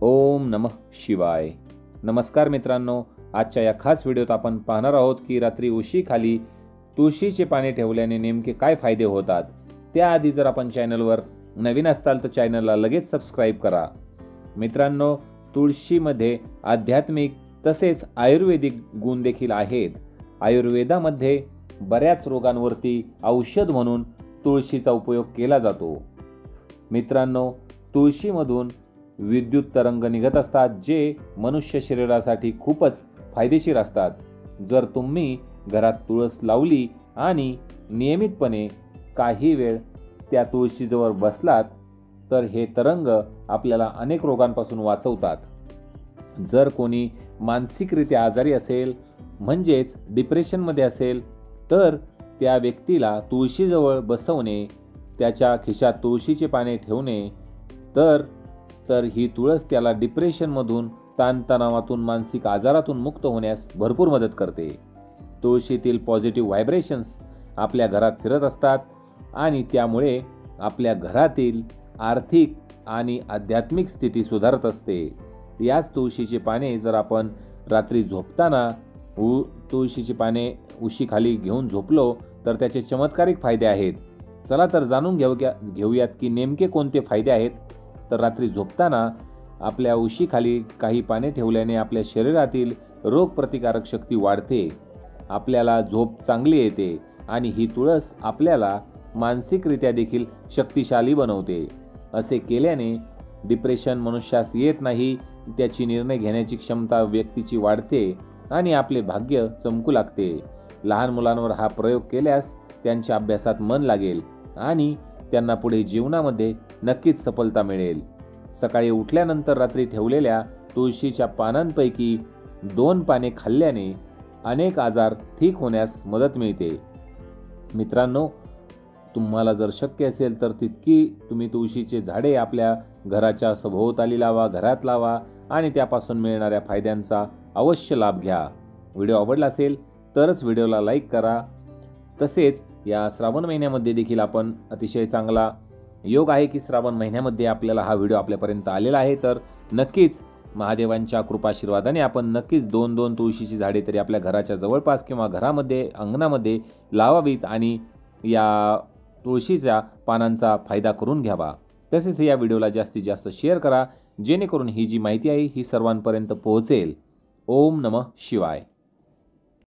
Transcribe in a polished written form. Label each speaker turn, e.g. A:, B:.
A: ओम नमः शिवाय। नमस्कार मित्रांनो, आजच्या या खास व्हिडिओत आपण पाहणार आहोत की रात्री उशीखाली तुळशीचे पाने ठेवल्याने नेमके काय फायदे होतात। त्याआधी जर आपण चॅनलवर नवीन असाल तर चॅनलला लगेच सबस्क्राईब करा। मित्रांनो, तुळशीमध्ये आध्यात्मिक तसेच आयुर्वेदिक गुण देखील आहेत। आयुर्वेदामध्ये बऱ्याच रोगांवरती औषध म्हणून तुळशीचा उपयोग केला जातो। मित्रांनो, तुळशीमधून विद्युत तरंग निघत असतात जे मनुष्य शरीरासाठी खूपच फायदेशीर असतात। जर तुम्ही घरात तुळस लावली आणि नियमितपणे काही वेळ त्या तुळशीजवळ बसलात तर हे तरंग आपल्याला अनेक रोगांपासून वाचवतात। जर कोणी मानसिकरित्या आजारी असेल म्हणजेच डिप्रेशनमध्ये असेल तर त्या व्यक्तीला तुळशीजवळ बसवणे, त्याच्या खिशात तुळशीचे पाने ठेवणे तर ही तुळस त्याला डिप्रेशनमधून, ताणतणावातून, मानसिक आजारातून मुक्त होण्यास भरपूर मदत करते। तुळशीतील पॉझिटिव्ह व्हायब्रेशन्स आपल्या घरात फिरत असतात आणि त्यामुळे आपल्या घरातील आर्थिक आणि आध्यात्मिक स्थिती सुधारत असते। याच तुळशीचे पाने जर आपण रात्री झोपताना तुळशीची पाने उशीखाली घेऊन झोपलो तर त्याचे चमत्कारिक फायदे आहेत। चला तर जाणून घेऊयात की नेमके कोणते फायदे आहेत। तर रात्री झोपताना आपल्या उशीखाली काही पाने ठेवल्याने आपल्या शरीरातील रोगप्रतिकारक शक्ती वाढते, आपल्याला झोप चांगली येते आणि ही तुळस आपल्याला मानसिकरित्या देखील शक्तिशाली बनवते। असे केल्याने डिप्रेशन मनुष्यास येत नाही, त्याची निर्णय घेण्याची क्षमता व्यक्तीची वाढते आणि आपले भाग्य चमकू लागते। लहान मुलांवर हा प्रयोग केल्यास त्यांच्या अभ्यासात मन लागेल आणि त्यांना पुढे जीवनामध्ये नक्कीच सफलता मिळेल। सकाळी उठल्यानंतर रात्री ठेवलेल्या तुळशीच्या पानांपैकी 2 पाने खाल्ल्याने अनेक आजार ठीक होण्यास मदत मिळते। मित्रांनो, तुम्हाला जर शक्य असेल तर तितकी तुम्ही तुळशीचे झाडे आपल्या घराच्या सभोवताली लावा, घरात लावा आणि त्यापासून मिळणाऱ्या फायद्यांचा अवश्य लाभ घ्या। व्हिडिओ आवडला असेल तरच व्हिडिओला लाईक करा। तसेच या श्रावण महिन्यामध्ये देखील आपण अतिशय चांगला योग आहे की श्रावण महिन्यामध्ये आपल्याला हा व्हिडिओ आपल्यापर्यंत आलेला आहे, तर नक्कीच महादेवांच्या कृपाशीर्वादाने आपण नक्कीच 2-2 तुळशीची झाडे तरी आपल्या घराच्या जवळपास किंवा घरामध्ये, अंगणामध्ये लावावीत आणि या तुळशीच्या पानांचा फायदा करून घ्यावा। तसेच या व्हिडिओला जास्तीत जास्त शेअर करा जेणेकरून ही जी माहिती आहे ही सर्वांपर्यंत पोहोचेल। ओम नमः शिवाय।